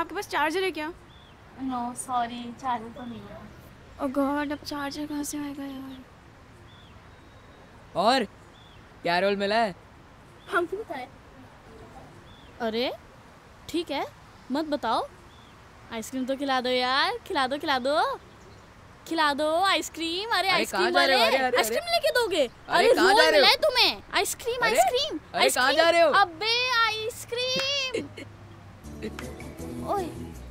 आपके पास चार्जर है क्या? नो सॉरी, चार्जर तो नहीं है। ओह गॉड, अब चार्जर कहाँ से आएगा यार? और क्या रोल मिला है? हमको बताए। अरे ठीक है, मत बताओ। आइसक्रीम तो खिला दो यार, खिला दो खिला दो आइसक्रीम। अरे आइसक्रीम वाले आइसक्रीम लेके दोगे? अरे रोल मिला है तुम्हें। आइसक्रीम आइसक्रीम अरे कहाँ जा रहे हो? अबे आइसक्रीम। ओए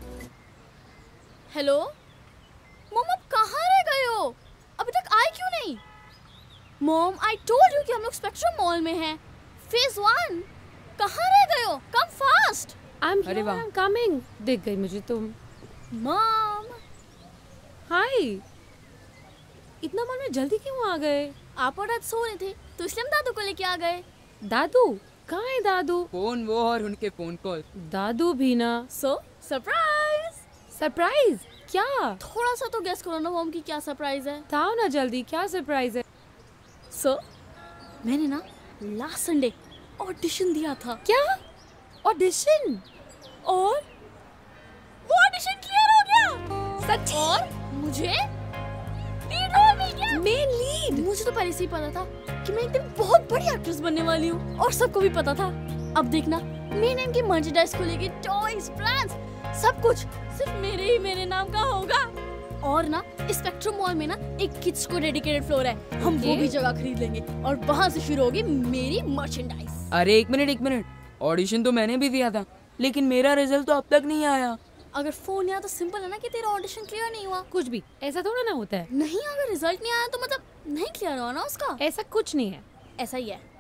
हेलो मॉम, आप कहाँ रह गए हो? अभी तक आए क्यों नहीं? मॉम आई टोल्ड यू कि हम लोग स्पेक्ट्रम मॉल में हैं, फेज 1। कहाँ रह गए हो? Come fast. अरे वाह, I'm coming। दिख गई मुझे तुम। मॉम हाय, इतना मॉल में जल्दी क्यों आ गए? आप और आज सो रहे थे तो इसलिए हम दादू को लेके आ गए। दादू कहाँ है? दादू फोन वो और उनके फोन कॉल। दादू भी ना। So surprise. सरप्राइज क्या? थोड़ा सा तो गेस करो ना मॉम की क्या सरप्राइज है। बताओ ना जल्दी, क्या सरप्राइज है? सो मैंने ना लास्ट संडे ऑडिशन दिया था। क्या ऑडिशन? और वो ऑडिशन क्लियर हो गया। सच? और मुझे लीड रोल मिल गया। Main lead? मुझे तो पहले से ही पता था कि मैं एक दिन बहुत बड़ी एक्ट्रेस बनने वाली हूँ, और सबको भी पता था। अब देखना, मेरे नाम की मर्चेंडाइज को लेके टॉयज, प्लान्स, सब कुछ सिर्फ मेरे नाम का होगा। और ना स्पेक्ट्रम मॉल में ना एक किड्स को डेडिकेटेड फ्लोर है, हम वो भी जगह खरीद लेंगे और वहाँ से शुरू होगी मेरी मर्चेंडाइज। अरे एक मिनट, ऑडिशन तो मैंने भी दिया था, लेकिन मेरा रिजल्ट तो अब तक नहीं आया। अगर फोन आया तो सिंपल है ना कि तेरा ऑडिशन क्लियर नहीं हुआ। कुछ भी ऐसा थोड़ा ना होता है। नहीं, अगर रिजल्ट नहीं आया तो मतलब नहीं क्लियर हुआ ना उसका। ऐसा कुछ नहीं है। ऐसा ही है।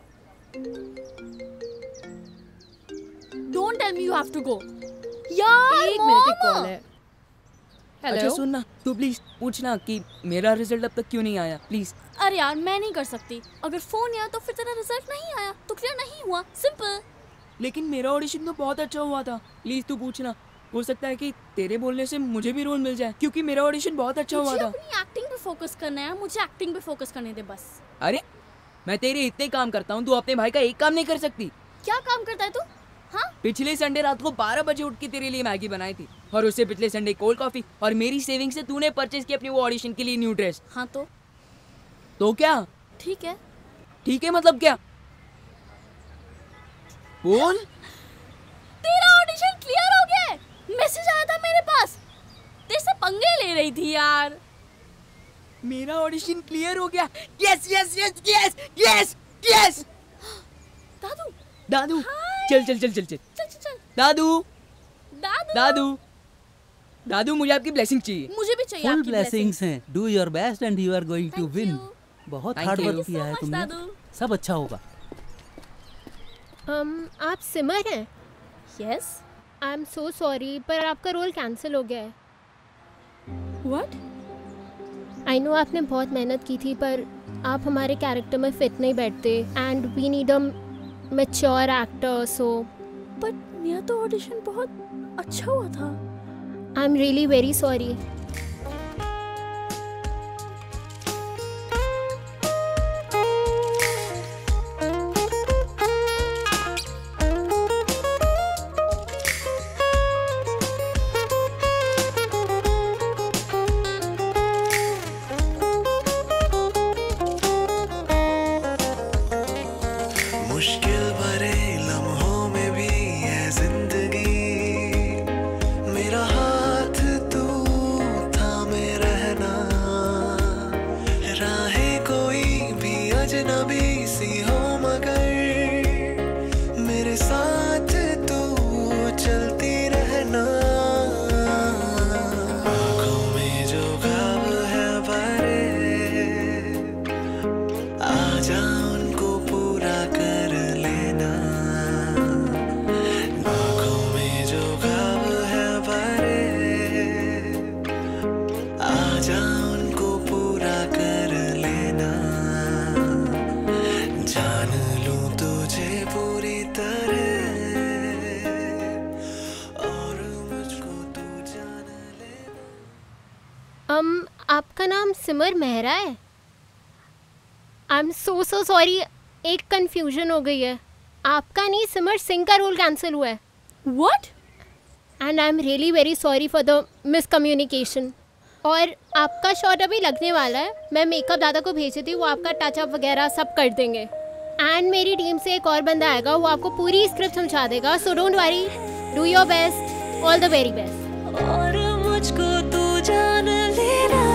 Don't tell me you have to go. यार एक मिनट, एक कॉल है। अच्छा हेलो, सुन ना, तू प्लीज पूछना कि मेरा रिजल्ट अब तक क्यों नहीं आया, प्लीज। अरे यार मैं नहीं कर सकती। अगर फोन आया तो फिर तेरा रिजल्ट नहीं आया तो क्लियर नहीं हुआ, सिंपल। लेकिन मेरा ऑडिशन तो बहुत अच्छा हुआ था, प्लीज तू पूछना। हो सकता है कि तेरे बोलने से मुझे भी रोल मिल जाए, क्योंकि मेरा ऑडिशन बहुत अच्छा हुआ मुझे था। अपनी एक्टिंग पे फोकस करना है, मुझे एक्टिंग पे फोकस करने दे बस। अरे मैं तेरे इतने काम करता हूँ, तू अपने भाई का एक काम नहीं कर सकती? क्या काम करता है तू? हाँ, पिछले संडे रात को 12 बजे उठ के तेरे लिए मैगी बनाई थी, और उससे पिछले संडे कोल्ड कॉफी, और मेरी सेविंग से तूने परचेज की अपनी वो ऑडिशन के लिए न्यू ड्रेस। हाँ तो क्या ठीक है। ठीक है मतलब क्या? बोल। तेरा ऑडिशन क्लियर हो गया है, मैसेज आया था मेरे पास। तेरे से पंगे ले रही थी यार। मेरा ऑडिशन क्लियर हो गया। Yes yes yes yes yes yes. दादू दादू चल चल चल चल चल चल चल चल। दादू दादू दादू दादू मुझे आपकी ब्लेसिंग चाहिए। मुझे भी चाहिए फुल आपकी ब्लेसिंग्स हैं। Do your best and you are going to Thank win. you. बहुत Thank hard you. Work Thank you किया so है much, तुमने, दादू। सब अच्छा होगा। आप सिमर हैं? Yes. I am so sorry, पर आपका रोल कैंसिल हो गया है। व्हाट? आई नो आपने बहुत मेहनत की थी, पर आप हमारे कैरेक्टर में फिट नहीं बैठते and we need a mature actor. So but मेरा तो ऑडिशन बहुत अच्छा हुआ था। I am really very sorry. मुश्किल भरे लम्हों में भी है जिंदगी, मेरा हाथ तू थामे रहना। राहें कोई भी अजनबी सी हो मगर मेरे साथ तू चलती रहना। आँखों में जो ख्वाब है भरे, आजा उनको पूरा कर लेना। आँखों में जो ख्वाब है भरे, आजा उनको पूरा कर लेना। जान लूं तुझे पूरी तरह और मुझको तू जान लेना। आपका नाम सिमर मेहरा है? आई एम सो सॉरी, एक कंफ्यूजन हो गई है। आपका नहीं, सिमर सिंह का रोल कैंसिल हुआ है। What? And I am really very sorry for the miscommunication. और आपका शॉट अभी लगने वाला है, मैं मेकअप दादा को भेजी थी, वो आपका टचअप वगैरह सब कर देंगे। एंड मेरी टीम से एक और बंदा आएगा, वो आपको पूरी स्क्रिप्ट समझा देगा। So don't worry, do your best, all the very best. और मुझको तू जान लेना